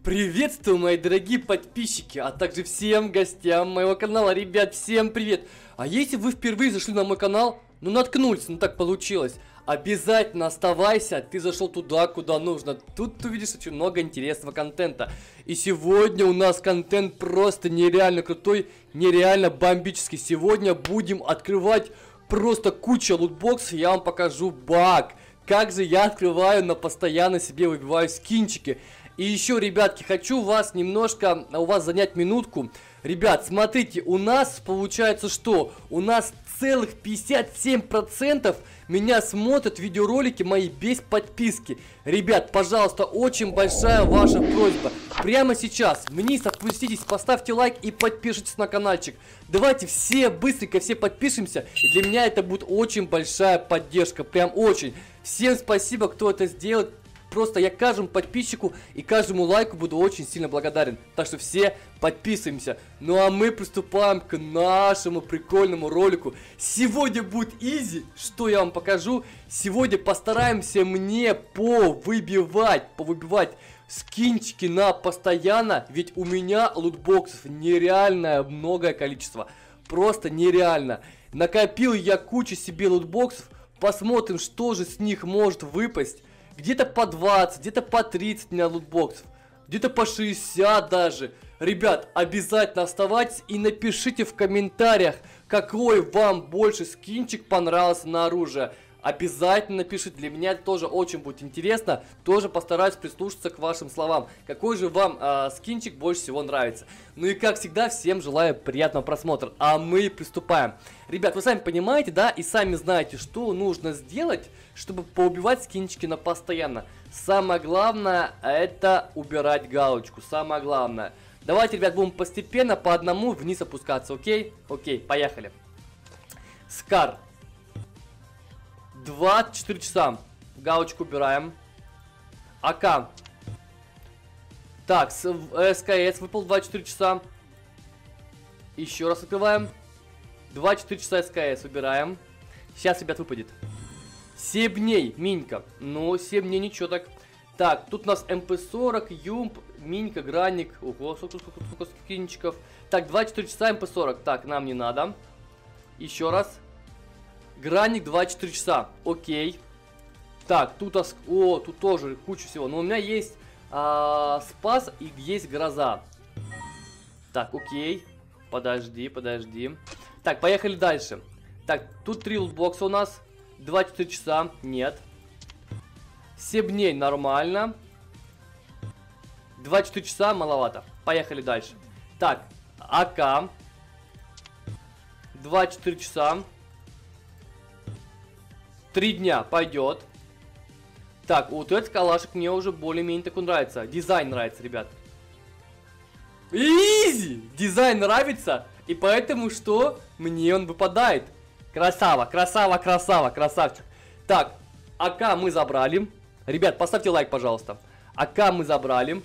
Приветствую, мои дорогие подписчики, а также всем гостям моего канала. Ребят, всем привет! А если вы впервые зашли на мой канал, наткнулись, так получилось, обязательно оставайся, ты зашел туда, куда нужно. Тут ты увидишь очень много интересного контента. И сегодня у нас контент просто нереально крутой, нереально бомбический. Сегодня будем открывать просто кучу лутбоксов, я вам покажу баг. Как же я открываю, но постоянно себе выбиваю скинчики. И еще, ребятки, хочу вас немножко, занять минутку. Ребят, смотрите, у нас получается что? У нас целых 57% меня смотрят видеоролики мои без подписки. Ребят, пожалуйста, очень большая ваша просьба. Прямо сейчас вниз опуститесь, поставьте лайк и подпишитесь на каналчик. Давайте все быстренько все подпишемся. И для меня это будет очень большая поддержка. Прям очень. Всем спасибо, кто это сделает. Просто я каждому подписчику и каждому лайку буду очень сильно благодарен. Так что все подписываемся. Ну а мы приступаем к нашему прикольному ролику. Сегодня будет изи. Что я вам покажу? Сегодня постараемся мне повыбивать скинчики на постоянно. Ведь у меня лутбоксов нереальное многое количество. Просто нереально. Накопил я кучу себе лутбоксов. Посмотрим, что же с них может выпасть. Где-то по 20, где-то по 30 у меня лутбоксов, где-то по 60 даже. Ребят, обязательно оставайтесь и напишите в комментариях, какой вам больше скинчик понравился на оружие. Обязательно напишите, для меня это тоже очень будет интересно. Тоже постараюсь прислушаться к вашим словам. Какой же вам скинчик больше всего нравится. Ну и как всегда, всем желаю приятного просмотра. А мы приступаем. Ребят, вы сами понимаете, да, и сами знаете, что нужно сделать, чтобы поубивать скинчики на постоянно. Самое главное, это убирать галочку. Самое главное. Давайте, ребят, будем постепенно по одному вниз опускаться, окей? Окей, поехали. Скар. 24 часа. Галочку убираем. АК. Так, СКС выпал 24 часа. Еще раз открываем. 24 часа СКС убираем. Сейчас, ребят, выпадет. 7 дней, Минька. Ну, 7 дней ничего так. Так, тут у нас МП-40, Юмп, Минька, Гранник. Ого, сколько скинчиков. Так, 24 часа МП-40. Так, нам не надо. Еще раз. Гранник 24 часа. Окей. Так, тут тут тоже куча всего. Но у меня есть Спас и есть Гроза. Так, окей. Подожди. Так, поехали дальше. Так, тут 3 лутбокса у нас. 24 часа. Нет. 7 дней нормально. 24 часа маловато. Поехали дальше. Так, АК. 24 часа. 3 дня пойдет. Так, вот этот калашик мне уже более-менее такой нравится. Дизайн нравится, ребят. Изи! Дизайн нравится. И поэтому что? Мне он выпадает. Красава, красавчик. Так, АК мы забрали. Ребят, поставьте лайк, пожалуйста. АК мы забрали.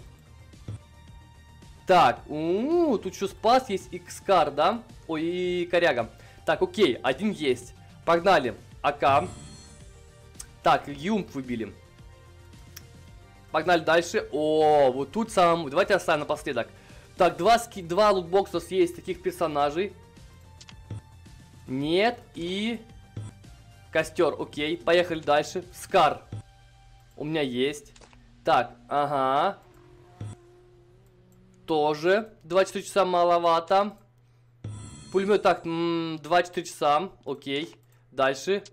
Так, тут еще Спас есть и Скар, да? Ой, и Коряга. Так, окей, один есть. Погнали. АК. Так, Юмп выбили. Погнали дальше. О, вот тут сам. Давайте оставим напоследок. Так, два лутбокса есть таких персонажей. Нет, и Костер, окей. Поехали дальше. Скар. У меня есть. Так, ага. Тоже 24 часа маловато. Пулемет, так, 24 часа. Окей. Дальше.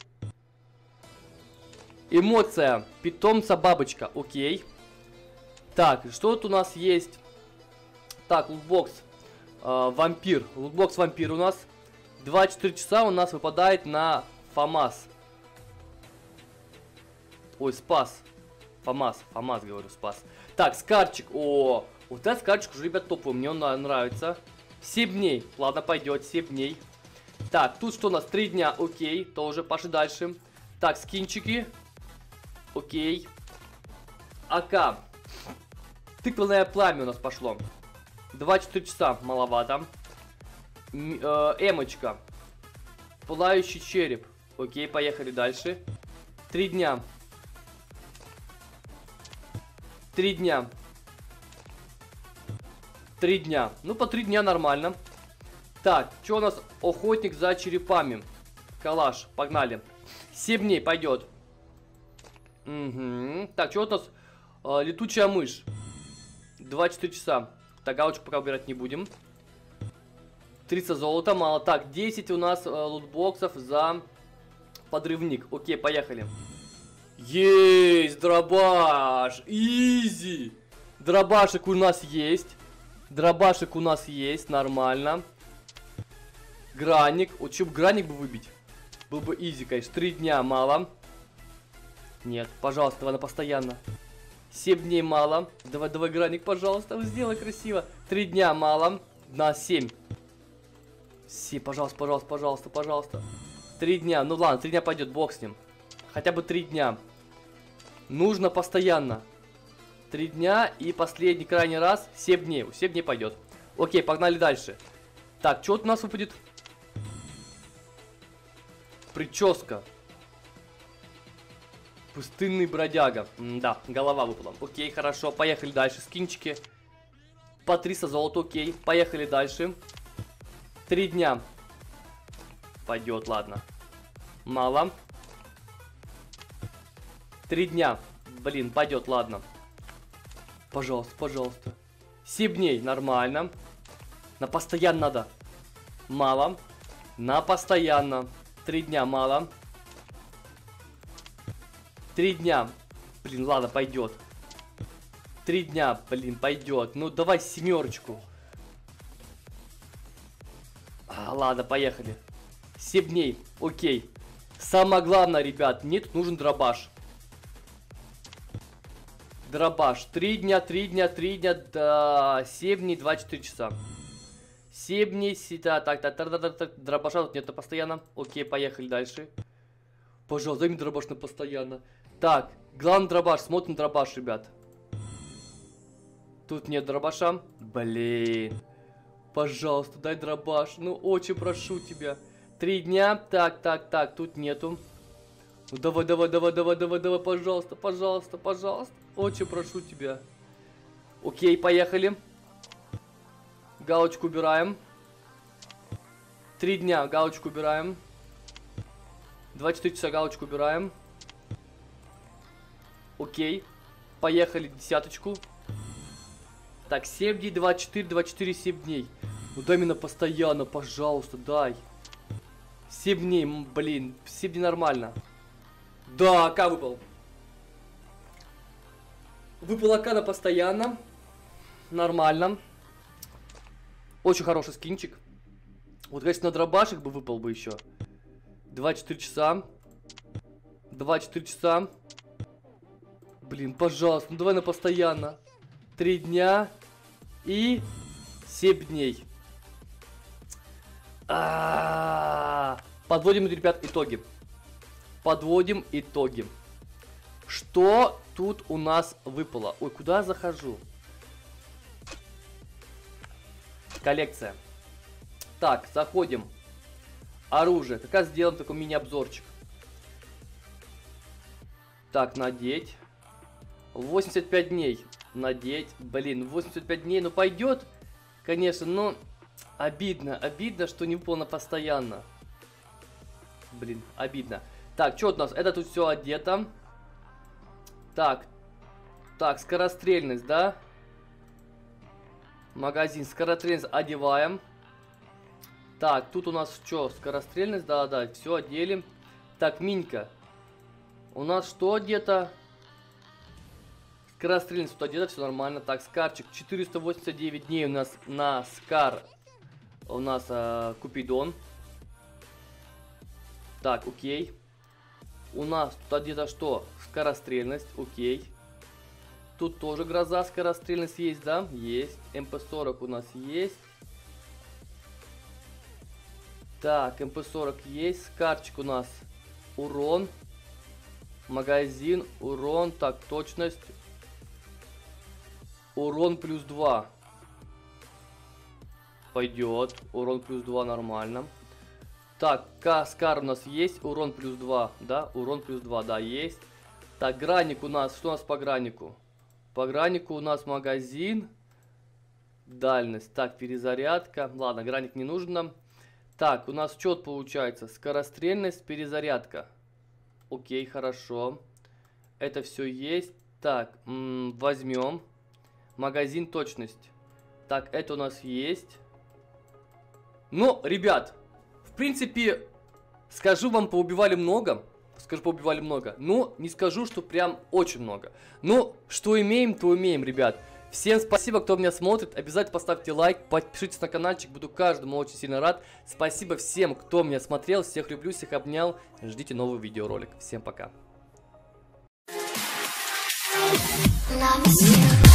Эмоция. Питомца бабочка. Окей. Так, что тут у нас есть? Так, лутбокс. Вампир. Лутбокс вампир у нас. 24 часа у нас выпадает на ФАМАС. Ой, Спас. ФАМАС, говорю, Спас. Так, Скарчик. О, вот этот Скарчик уже, ребят, топовый. Мне он нравится. 7 дней. Ладно, пойдет. 7 дней. Так, тут что у нас? 3 дня. Окей, тоже. Пошли дальше. Так, скинчики. Окей. АК. Тыквенное пламя у нас пошло. 24 часа. Маловато. Эмочка. Пылающий череп. Окей, поехали дальше. 3 дня. 3 дня. 3 дня. Ну, по 3 дня нормально. Так, что у нас? Охотник за черепами. Калаш, погнали. 7 дней пойдет. Угу. Так, что у нас? Летучая мышь. 24 часа. Так, галочку пока убирать не будем. 300 золота, мало. Так, 10 у нас лутбоксов за подрывник. Окей, поехали. Есть, дробаш. Изи. Дробашек у нас есть. Дробашек у нас есть, нормально. Гранник. Вот чтобы гранник бы выбить. Был бы изи, конечно. 3 дня мало. Нет, пожалуйста, давай на постоянно. 7 дней мало. Давай, давай, гранник, пожалуйста. Сделай красиво. 3 дня мало. На 7. 7, пожалуйста, пожалуйста, пожалуйста, пожалуйста. 3 дня. Ну ладно, 3 дня пойдет, бог с ним. Хотя бы 3 дня. Нужно постоянно. 3 дня и последний крайний раз 7 дней. 7 дней пойдет. Окей, погнали дальше. Так, что у нас выпадет? Прическа. Пустынный бродяга. Да, голова выпала. Окей, хорошо, поехали дальше. Скинчики. По 300 золота, окей. Поехали дальше. 3 дня. Пойдет, ладно. Мало. 3 дня. Блин, пойдет, ладно. Пожалуйста, пожалуйста. 7 дней, нормально. На постоянно надо. Мало. На постоянно. 3 дня, мало. 3 дня. Блин, ладно, пойдет. 3 дня, блин, пойдет. Ну, давай 7-очку. Ладно, поехали. 7 дней, окей. Самое главное, ребят, мне тут нужен дробаш. Дробаш. 3 дня, 3 дня, 3 дня, да, 7 дней, 24 часа. 7 дней, так, дробаша тут нет постоянно. Окей, поехали дальше. Пожалуйста, дай мне дробаш на постоянно. Так, главный дробаш, смотрим дробаш, ребят. Тут нет дробаша. Блин. Пожалуйста, дай дробаш. Ну, очень прошу тебя. 3 дня, так, тут нету. Ну, давай, пожалуйста, пожалуйста, пожалуйста. Очень прошу тебя. Окей, поехали. Галочку убираем. 3 дня, галочку убираем. 24 часа, галочку убираем. Окей. Поехали, 10-очку. Так, 7 дней, 24, 7 дней. Ну дай мне постоянно, пожалуйста, дай. 7 дней, блин, 7 дней нормально. Да, АК выпал. Выпал АК на постоянно. Нормально. Очень хороший скинчик. Вот, конечно, на дробашек бы выпал бы еще. 24 часа. 24 часа. Блин, пожалуйста, ну давай на постоянно. 3 дня и 7 дней. Подводим, ребят, итоги. Подводим итоги. Что тут у нас выпало? Ой, куда я захожу? Коллекция. Так, заходим. Оружие. Как раз сделаем такой мини-обзорчик. Так, надеть. 85 дней. Надеть. Блин, 85 дней, ну пойдет. Конечно, но обидно. Обидно, что не выполнено постоянно. Блин, обидно. Так, что у нас? Это тут все одето. Так. Так, скорострельность, да? Магазин. Скорострельность одеваем. Так, тут у нас что? Скорострельность, да, все одели. Так, минька. У нас что одето? Скорострельность тут одета, все нормально. Так, скарчик. 489 дней у нас на скар. У нас Купидон. Так, окей. У нас тут одета что? Скорострельность, окей. Тут тоже гроза, скорострельность есть, да? Есть. МП-40 у нас есть. Так, МП-40 есть. Скарчик у нас урон. Магазин, урон. Так, точность. Урон плюс 2. Пойдет. Урон плюс 2 нормально. Так, скар у нас есть. Урон плюс 2. Да, урон плюс 2, да, есть. Так, гранник у нас. Что у нас по граннику? По граннику у нас магазин. Дальность. Так, перезарядка. Ладно, граник не нужно. Так, у нас что получается? Скорострельность, перезарядка. Окей, хорошо. Это все есть. Так, возьмем. Магазин, точность. Так, это у нас есть. Ну, ребят, в принципе, скажу вам, поубивали много. Но не скажу, что прям очень много. Ну, что имеем, то имеем, ребят. Всем спасибо, кто меня смотрит. Обязательно поставьте лайк, подпишитесь на каналчик. Буду каждому очень сильно рад. Спасибо всем, кто меня смотрел. Всех люблю, всех обнял. Ждите новый видеоролик. Всем пока.